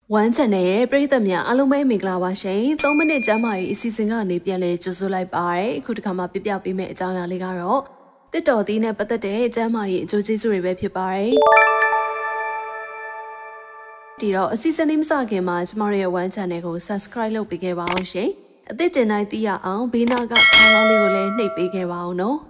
ဝမ်းချန်တဲ့ပရိသတ်များအားလုံးပဲမင်္ဂလာပါရှင်3မိနစ်ကျမ်းမာရေးအစီအစဉ်ကနေပြန်လည်ကြိုဆိုလိုက်ပါတယ်အခုတစ်ခါမှပြပြပေးမယ့်အကြောင်းအရာလေးကတော့တစ်တော်သီးနဲ့ပတ်သက်တဲ့ကျမ်းမာရေးအကျိုးကျေးဇူးတွေပဲဖြစ်ပါတယ်ဒီတော့အစီအစဉ်လေးမစခင်မှာကျမတို့ရဲ့ဝမ်းချန်နယ်ကို subscribe လုပ်ပေးခဲ့ပါအောင်ရှင်အသစ်တင်တိုင်းသိရအောင်ဘေးနားကခေါင်းလောင်းလေးကိုလည်းနှိပ်ပေးခဲ့ပါအောင်နော်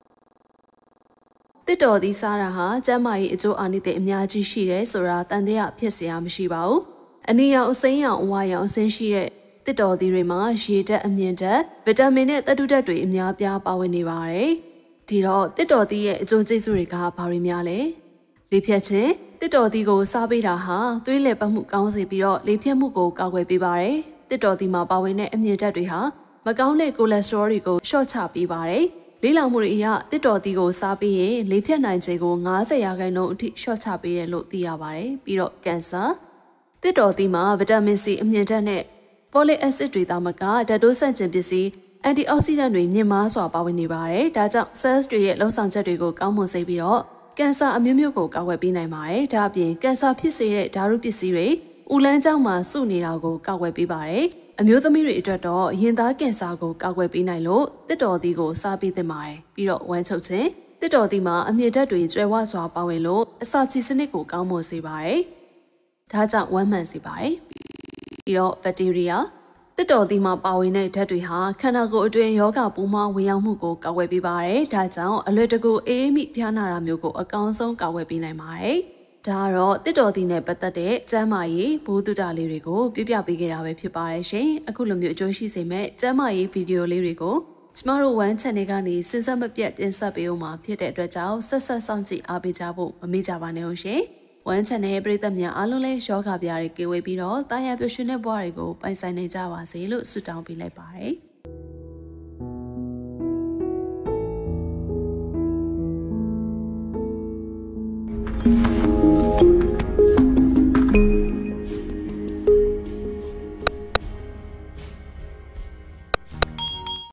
တစ်တော်သီးစားတာဟာကျမ်းမာရေးအကျိုးအာနိသင်အများကြီးရှိတယ်ဆိုတာတန်တရားဖြစ်เสียမရှိပါဘူးအနီရောင်အစိမ်းရောင်အဝါရောင်အဆင်းရှိတဲ့တစ်တော်သီးတွေမှာရေဓာတ်အမြင့်ဓာတ်ဗီတာမင်နဲ့သတ္တုဓာတ်တွေအများပြားပါဝင်နေပါတယ်။ဒီတော့တစ်တော်သီးရဲ့အကျိုးကျေးဇူးတွေကဘာတွေများလဲ။လေဖြတ်ခြင်းတစ်တော်သီးကိုစားပေးတာဟာသွေးလည်ပတ်မှုကောင်းစေပြီးတော့လေဖြတ်မှုကိုကာကွယ်ပေးပါတယ်။တစ်တော်သီးမှာပါဝင်တဲ့အမြင့်ဓာတ်တွေဟာမကောင်းတဲ့ကိုလက်စထရောတွေကိုလျှော့ချပေးပါတယ်။လေးလောင်မှုတွေအရတစ်တော်သီးကိုစားပေးရင်လေဖြတ်နိုင်ခြင်းကို90%အထိလျှော့ချပေးတယ်လို့သိရပါတယ်။ပြီးတော့ကင်ဆာတစ်တော်သီးမှာဗီတာမင်စီအမြင့်ဓာတ်နဲ့ပေါ်လီအက်ဆစ်တွေသာမကဓာတ်တိုးဆန့်ကျင်ပစ္စည်းအန်တီအောက်ဆီဒန့်တွေမြင့်မားစွာပါဝင်နေပါတယ်။ဒါကြောင့် cells တွေရဲ့လှုပ်ဆောင်ချက်တွေကိုကောင်းမွန်စေပြီးတော့ကင်ဆာအမျိုးမျိုးကိုကာကွယ်ပေးနိုင်ပါတယ်။ဒါအပြင်ကင်ဆာဖြစ်စေတဲ့ဓာတုပစ္စည်းတွေဥလန်းကြောင်းမှာစုနေတာကိုကာကွယ်ပေးပါတယ်။အမျိုးသမီးတွေအတွက်တော့ရင်သားကင်ဆာကိုကာကွယ်ပေးနိုင်လို့တစ်တော်သီးကိုစားပေးသင့်ပါတယ်။ပြီးတော့ဝမ်းချုပ်ခြင်းတစ်တော်သီးမှာအမြင့်ဓာတ်တွေကျွဲဝစွာပါဝင်လို့အစာချေစနစ်ကိုကောင်းမွန်စေပါတယ်။ဒါကြောင့်ဝမ်းမှန်စေပါတယ်ပြီးတော့ဘက်တီးရီးယားတစ်တော်သီးမှာပါဝင်တဲ့ဓာတ်တွေဟာခန္ဓာကိုယ်အတွင်းယောဂပိုးမဝင်ရောက်မှုကိုကာကွယ်ပေးပါတယ်ဒါကြောင့်အလွယ်တကူအေးမိဖျားနာတာမျိုးကိုအကောင်းဆုံးကာကွယ်ပေးနိုင်ပါတယ်ဒါကတော့တစ်တော်သီးနဲ့ပတ်သက်တဲ့ကျန်းမာရေးဘိုးတုတလေးတွေကိုပြပေးခဲ့တာပဲဖြစ်ပါတယ်ရှင်အခုလိုမျိုးအကျိုးရှိစေမဲ့ကျန်းမာရေးဗီဒီယိုလေးတွေကိုကျမတို့ One Channel ကနေစဉ်ဆက်မပြတ်တင်ဆက်ပေးဦးမှာဖြစ်တဲ့အတွက်ကြောင့်ဆက်ဆက်စောင့်ကြည့်အားပေးကြဖို့မမေ့ကြပါနဲ့ဦးရှင်One Channel ပရိသတ်များအားလုံးလည်းယောဂဗျာတွေကေဝေးပြီးတော့တာယာပျော်ရွှင်တဲ့ဘဝတွေကိုပိုင်ဆိုင်နိုင်ကြပါစေလို့ဆုတောင်းပေးလိုက်ပါတယ်။